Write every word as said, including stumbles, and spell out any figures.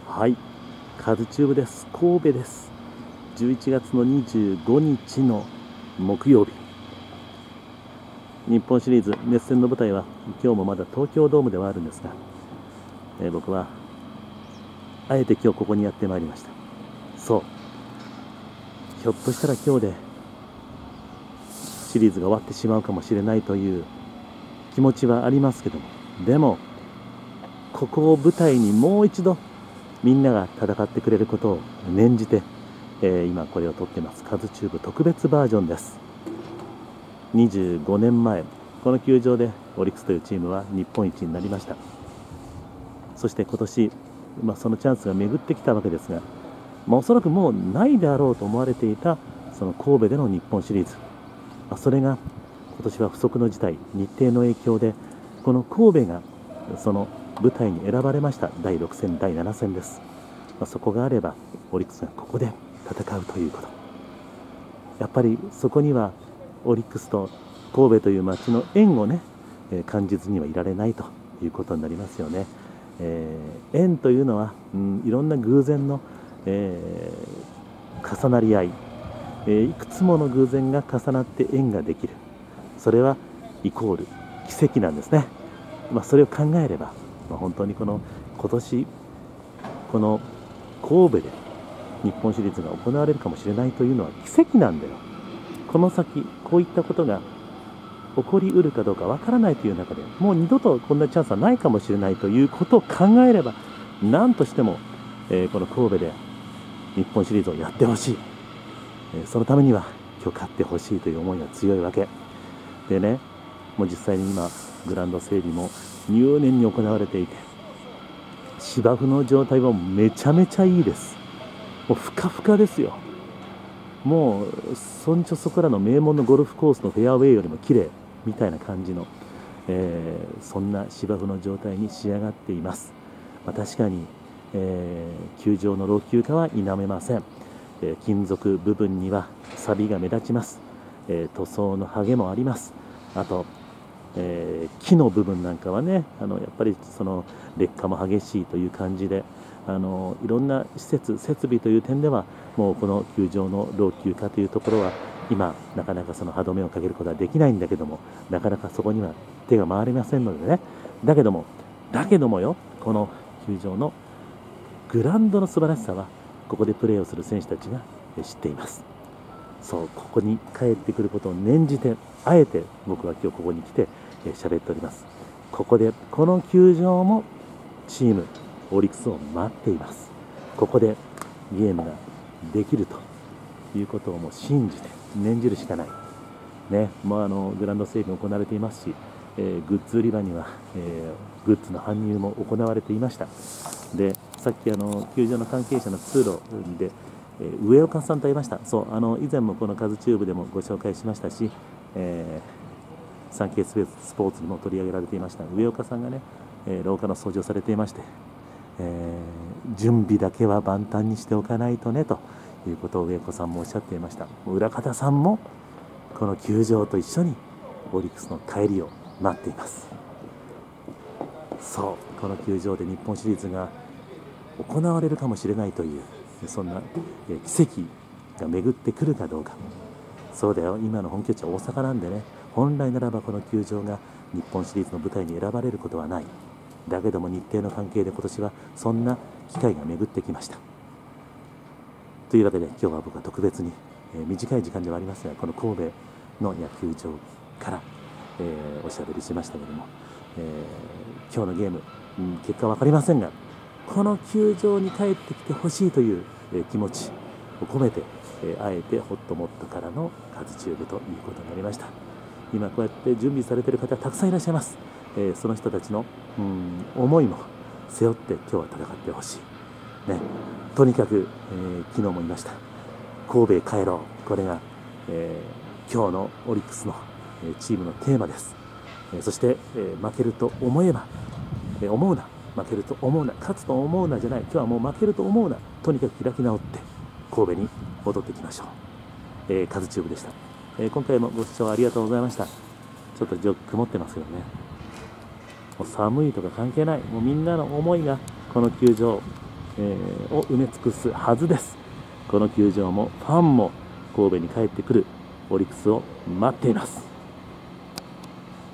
はい、カズチューブです。神戸です。じゅういちがつのにじゅうごにちの木曜日、日本シリーズ熱戦の舞台は今日もまだ東京ドームではあるんですが、えー、僕はあえて今日ここにやってまいりました。そう、ひょっとしたら今日でシリーズが終わってしまうかもしれないという気持ちはありますけども、でもここを舞台にもう一度みんなが戦ってくれることを念じて、えー、今これを撮ってます。カズチューブ特別バージョンです。にじゅうごねんまえ、この球場でオリックスというチームは日本一になりました。そして今年、まあ、そのチャンスが巡ってきたわけですが、まあ、おそらくもうないであろうと思われていたその神戸での日本シリーズ、まあ、それが今年は不測の事態、日程の影響でこの神戸がその舞台に選ばれました。だいろくせん、だいななせんです。まあ、そこがあればオリックスがここで戦うということ、やっぱりそこにはオリックスと神戸という街の縁をね、えー、感じずにはいられないということになりますよね。えー、縁というのは、うん、いろんな偶然の、えー、重なり合い、えー、いくつもの偶然が重なって縁ができる、それはイコール奇跡なんですね。まあ、それを考えれば、まあ、本当にこの今年この神戸で日本シリーズが行われるかもしれないというのは奇跡なんだよ。この先こういったことが起こりうるかどうかわからないという中で、もう二度とこんなチャンスはないかもしれないということを考えれば、何としても、えー、この神戸で日本シリーズをやってほしい、えー、そのためには今日勝ってほしいという思いが強いわけでね。もう実際に今グラウンド整備も入念に行われていて、芝生の状態はめちゃめちゃいいです。もうふかふかですよ。もうそんじょそこらの名門のゴルフコースのフェアウェイよりも綺麗みたいな感じの、えー、そんな芝生の状態に仕上がっています。まあ、確かに、えー、球場の老朽化は否めません。えー、金属部分には錆が目立ちます。えー、塗装の剥げもあります。あと、えー、木の部分なんかはね、あのやっぱりその劣化も激しいという感じで、あのいろんな施設設備という点ではもうこの球場の老朽化というところは今なかなかその歯止めをかけることはできないんだけども、なかなかそこには手が回りませんのでね。だけどもだけどもよ、この球場のグラウンドの素晴らしさはここでプレーをする選手たちが知っています。そう、ここに帰ってくることを念じて、あえて僕は今日ここに来て喋っております。ここでこの球場もチームオリックスを待っています。ここでゲームができるということをもう信じて念じるしかないね。もうあのグラウンド整備も行われていますし、えー、グッズ売り場には、えー、グッズの搬入も行われていました。で、さっきあの球場の関係者の通路で、えー、上岡さんと会いました。そう、あの以前もこのカズチューブでもご紹介しましたし、えー、サンケイスポーツにも取り上げられていました上岡さんがね、えー、廊下の掃除をされていまして、えー、準備だけは万端にしておかないとねということを上子さんもおっしゃっていました。裏方さんもこの球場と一緒にオリックスの帰りを待っています。そう、この球場で日本シリーズが行われるかもしれないという、そんな奇跡が巡ってくるかどうか。そうだよ、今の本拠地は大阪なんでね、本来ならばこの球場が日本シリーズの舞台に選ばれることはない。だけども日程の関係で今年はそんな機会が巡ってきました。というわけで今日は僕は特別に、えー、短い時間ではありますが、この神戸の野球場から、えー、おしゃべりしましたけども、えー、今日のゲーム、うん、結果は分かりませんが、この球場に帰ってきてほしいという、えー、気持ちを込めて、えー、あえてホットモットからのカズチューブということになりました。今こうやって準備されている方たくさんいらっしゃいます。えー、その人たちの、うん、思いも背負って今日は戦ってほしい、ね、とにかく、えー、昨日も言いました、神戸へ帰ろう、これが、えー、今日のオリックスの、えー、チームのテーマです。えー、そして、えー、負けると思えば、えー、思うな、負けると思うな、勝つと思うなじゃない、今日はもう負けると思うな、とにかく開き直って神戸に戻っていきましょう。えー、カズチューブでした。えー、今回もご視聴ありがとうございました。ちょっと上空曇ってますけどね、もう寒いとか関係ない、もうみんなの思いがこの球場えーを埋め尽くすはずです。この球場もファンも神戸に帰ってくるオリックスを待っています。